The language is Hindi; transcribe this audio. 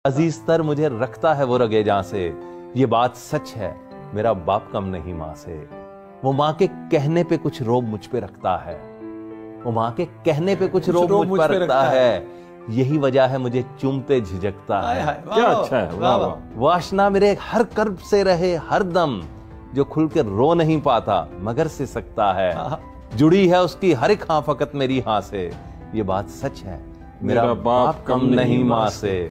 अजीज तर मुझे रखता है वो रगे जहां से, ये बात सच है मेरा बाप कम नहीं मां से। वो माँ के कहने पे कुछ रोब मुझ पे रखता है, वो माँ के कहने पे कुछ रोब मुझ पर रखता है, यही वजह है मुझे चूमते झिझकता है। क्या अच्छा है, वाह वाह। वासना मेरे हर कर्ब से रहे हर दम, जो खुल के रो नहीं पाता मगर से सकता है। जुड़ी है उसकी हर एक हाँ फकत मेरी हाँ से, ये बात सच है मेरा बाप कम नहीं माँ से।